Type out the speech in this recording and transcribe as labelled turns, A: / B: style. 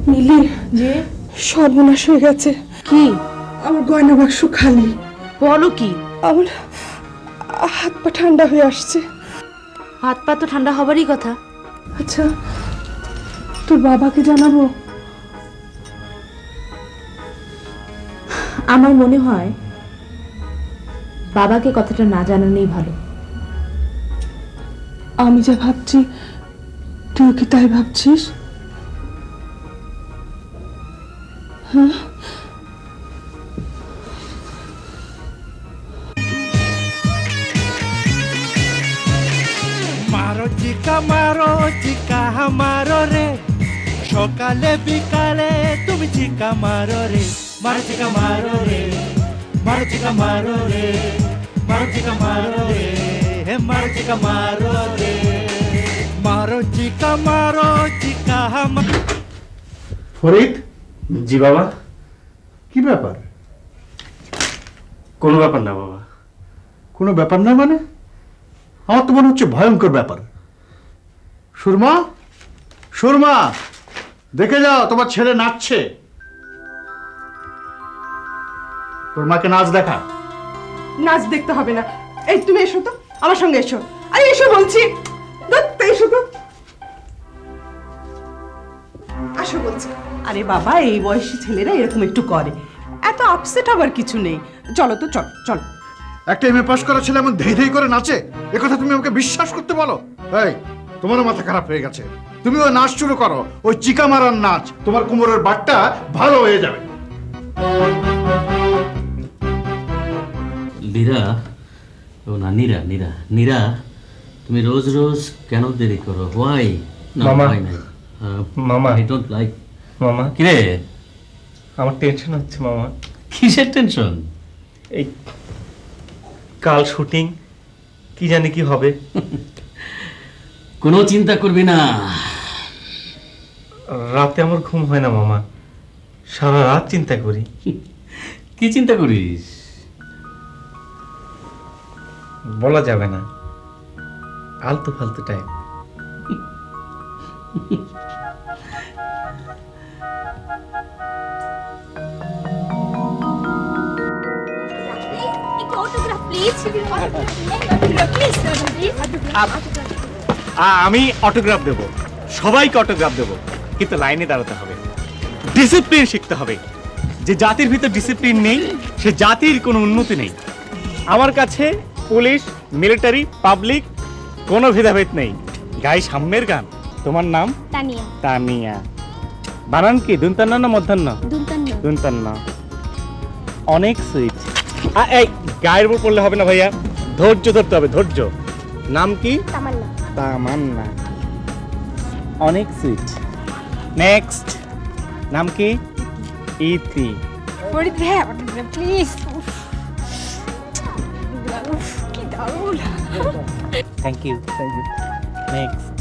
A: মিলি,
B: যে
A: সর্বনাশ হয়ে গেছে।
B: কি?
A: আমার গয়না বাক্স খালি।
B: বলো কি?
A: আমার হাত পা ঠান্ডা হয়ে আসছে।
B: হাত পা তো ঠান্ডা হবারই কথা।
A: আচ্ছা, তোর বাবাকে জানাবো?
B: আমার মনে হয় বাবাকে কথাটা না জানানোই ভালো।
A: আমি যা ভাবছি তুই কি তাই ভাবছিস? হ্যাঁ,
C: মারো চিকা মারো রে, সকালে বিকালে তুমি চিকা মারো রে, মারো চিকা মারো রে, মারো চিকা মারো রে, মারো চিকা মারো রে, হে মারো চিকা মারো রে, মারো চিকা
D: ফরিদ।
E: জি বাবা।
D: কি ব্যাপার?
E: কোনো ব্যাপার না বাবা।
D: কোনো ব্যাপার না মানে? আমার তো মনে হচ্ছে ভয়ঙ্কর ব্যাপার। সুরমা, সুরমা, দেখে যাও তোমার ছেলে নাচছে। তোর মাকে নাচ দেখা।
A: নাচ দেখতে হবে না। এই তুমি এসো তো, আমার সঙ্গে এসো। আরে এসো বলছি। এসো তো, আসো বলছি। আরে বাবা, এই বয়সী ছেলেরা এরকম একটু করে, এত আপসেট হবার কিছু নেই। চলো তো, চল চল।
D: একটা এমএ পাস করা ছেলে এমন ধেই ধেই করে নাচে, একথা তুমি আমাকে বিশ্বাস করতে বলো? এই, তোমারও মাথা খারাপ হয়ে গেছে। তুমি ওই নাচ শুরু করো, ওই চিকা মারার নাচ। তোমার কোমরের বাটটা ভালো হয়ে যাবে।
E: লীরা, ও না, নীরা, নীরা, নীরা, তুমি রোজ রোজ কেন দেরি করো? হোয়াই?
F: মামা। মামা।
E: I don't like.
F: মামা,
E: কিরে,
F: আমার টেনশন হচ্ছে মামা।
E: কিসের টেনশন?
F: এই কাল শুটিং, কি জানি কি হবে।
E: কোনো চিন্তা করবি না।
F: রাতে আমার ঘুম হয় না মামা, সারা রাত চিন্তা করি।
E: কি চিন্তা করিস?
F: বলা যাবে না, আলতু ফালতু টাইপ।
C: আমি অটোগ্রাফ দেব, সবাইকে অটোগ্রাফ দেব, কিন্তু লাইনে দাঁড়াতে হবে, ডিসিপ্লিন শিখতে হবে। যে জাতির ভিতর ডিসিপ্লিন নেই, সে জাতির কোনো উন্নতি নেই। আমার কাছে পুলিশ, মিলিটারি, পাবলিক কোনো ভেদাভেদ নেই। গাই সাম্যের গান। তোমার নাম?
G: তানিয়া।
C: তানিয়া। বানান কি? দুনতান্ন না মধ্যাহ্ন?
G: দুলতান্ন।
C: দুনতান্ন। অনেক সুইট। এই গায়ের উপর পড়লে হবে না ভাইয়া, ধৈর্য ধরতে হবে, ধৈর্য। নাম কি?
G: তামান্না।
C: তামান্না। অনেক সুইট। নেক্সট। নাম কি? ইতি।
G: ফরিদ ভাই, please.
C: Thank you, thank you. Next.